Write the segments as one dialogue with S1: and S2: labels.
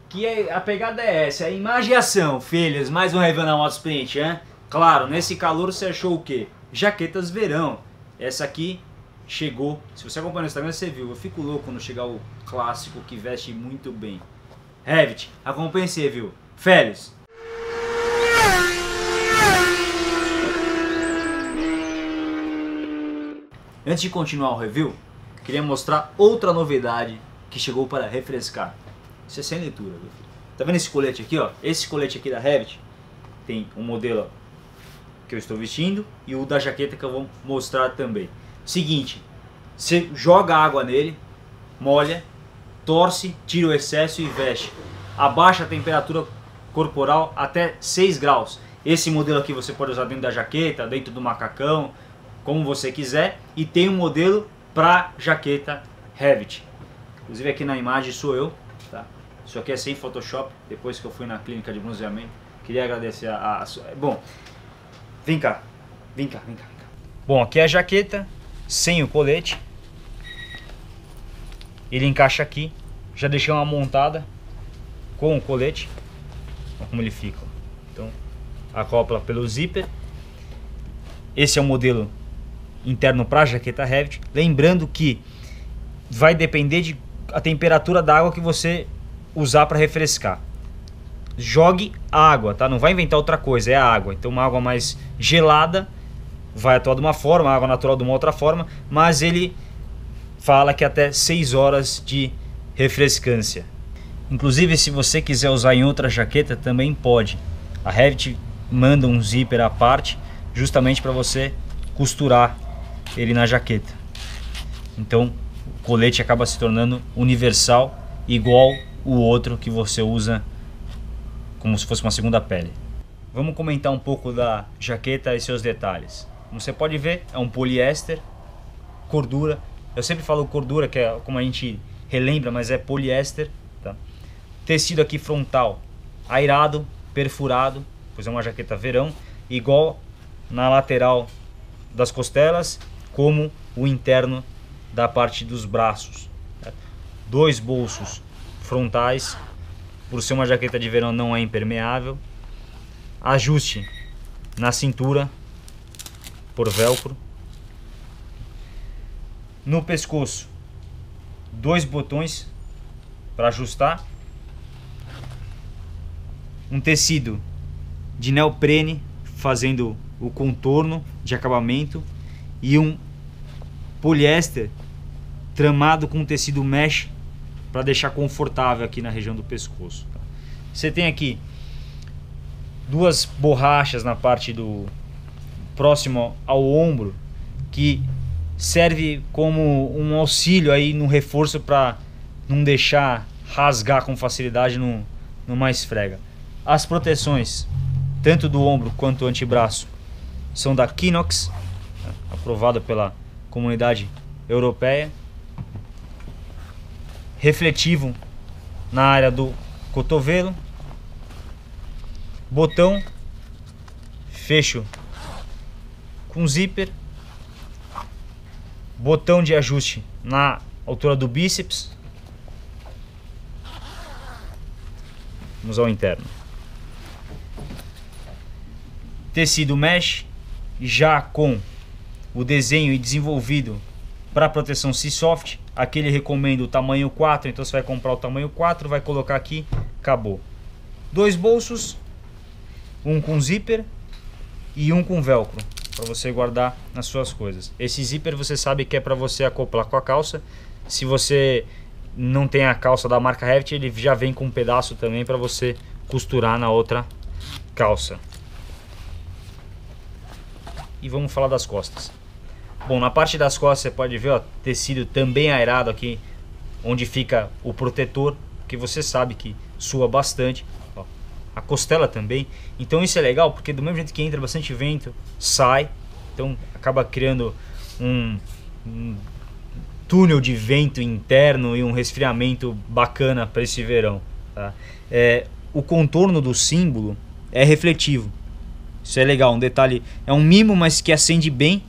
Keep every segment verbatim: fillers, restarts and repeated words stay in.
S1: que é, a pegada é essa, é imagem e ação, filhos, mais um review na Motosprint, hein? Claro, nesse calor você achou o quê? Jaquetas verão. Essa aqui chegou, se você acompanha no Instagram você viu, eu fico louco quando chegar o clássico que veste muito bem. Revit, acompanha esse review. Férias. Antes de continuar o review, queria mostrar outra novidade que chegou para refrescar. Isso é sem leitura, meu filho. Tá vendo esse colete aqui, ó? Esse colete aqui da Revit tem um modelo que eu estou vestindo e o da jaqueta que eu vou mostrar também. Seguinte, você joga água nele, molha, torce, tira o excesso e veste. Abaixa a temperatura corporal até seis graus. Esse modelo aqui você pode usar dentro da jaqueta, dentro do macacão, como você quiser. E tem um modelo para jaqueta Revit. Inclusive aqui na imagem sou eu, tá? Isso aqui é sem Photoshop, depois que eu fui na clínica de bronzeamento. Queria agradecer a... a... Bom, vem cá, vem cá, vem cá, vem cá. Bom, aqui é a jaqueta, sem o colete. Ele encaixa aqui. Já deixei uma montada com o colete. Olha como ele fica. Então, acopla pelo zíper. Esse é o modelo interno para a jaqueta Revit. Lembrando que vai depender de a temperatura da água que você usar para refrescar. Jogue água, tá? Não vai inventar outra coisa, é a água. Então uma água mais gelada vai atuar de uma forma, a água natural de uma outra forma, mas ele fala que até seis horas de refrescância. Inclusive, se você quiser usar em outra jaqueta, também pode. A Revit manda um zíper à parte, justamente para você costurar ele na jaqueta. Então o colete acaba se tornando universal, igual o outro que você usa como se fosse uma segunda pele. Vamos comentar um pouco da jaqueta e seus detalhes. Como você pode ver, é um poliéster, cordura. Eu sempre falo cordura, que é como a gente relembra, mas é poliéster, tá? Tecido aqui frontal, airado, perfurado, pois é uma jaqueta verão, igual na lateral das costelas, como o interno da parte dos braços. Tá? Dois bolsos frontais. Por ser uma jaqueta de verão não é impermeável. Ajuste na cintura por velcro. No pescoço, dois botões para ajustar. Um tecido de neoprene fazendo o contorno de acabamento. E um poliéster tramado com tecido mesh para deixar confortável aqui na região do pescoço. Você tem aqui duas borrachas na parte do próximo ao ombro que serve como um auxílio aí no reforço para não deixar rasgar com facilidade no, no mais esfrega. As proteções tanto do ombro quanto do antebraço são da Kinox, aprovada pela comunidade europeia. Refletivo na área do cotovelo, botão, fecho com zíper, botão de ajuste na altura do bíceps. Vamos ao interno. Tecido mesh, já com o desenho e desenvolvido para proteção C-Soft. Aqui ele recomenda o tamanho quatro, então você vai comprar o tamanho quatro, vai colocar aqui, acabou. Dois bolsos, um com zíper e um com velcro, para você guardar as suas coisas. Esse zíper você sabe que é para você acoplar com a calça. Se você não tem a calça da marca Revit, ele já vem com um pedaço também para você costurar na outra calça. E vamos falar das costas. Bom, na parte das costas você pode ver, ó, tecido também aerado aqui, onde fica o protetor, que você sabe que sua bastante. Ó, a costela também. Então isso é legal, porque do mesmo jeito que entra bastante vento, sai. Então acaba criando um, um túnel de vento interno e um resfriamento bacana para esse verão. Tá? É, o contorno do símbolo é refletivo. Isso é legal, um detalhe, é um mimo, mas que acende bem.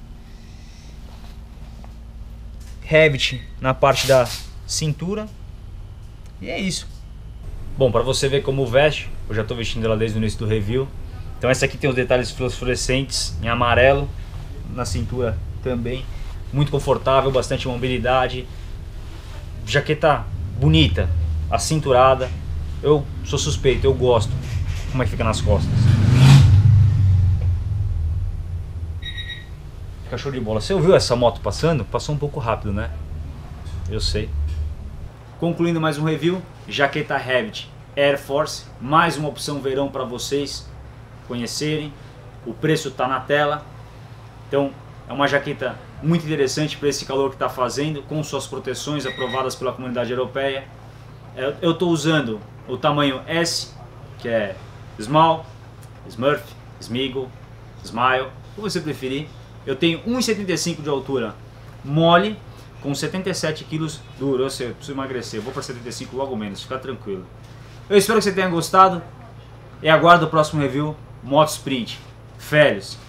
S1: Revit na parte da cintura. E é isso. Bom, para você ver como veste, eu já estou vestindo ela desde o início do review. Então essa aqui tem os detalhes fluorescentes em amarelo, na cintura também. Muito confortável, bastante mobilidade. Jaqueta bonita, acinturada. Eu sou suspeito, eu gosto. Como é que fica nas costas. Fica show de bola. Você ouviu essa moto passando? Passou um pouco rápido, né? Eu sei. Concluindo mais um review, jaqueta Revit Air Force, mais uma opção verão para vocês conhecerem. O preço está na tela. Então é uma jaqueta muito interessante para esse calor que está fazendo, com suas proteções aprovadas pela comunidade europeia. Eu estou usando o tamanho S, que é Small, Smurf, Smiggle, Smile, o que você preferir. Eu tenho um e setenta e cinco de altura mole, com setenta e sete quilos duro. Eu sei, eu preciso emagrecer, eu vou para setenta e cinco logo menos, fica tranquilo. Eu espero que você tenha gostado e aguardo o próximo review Moto Sprint. Férias.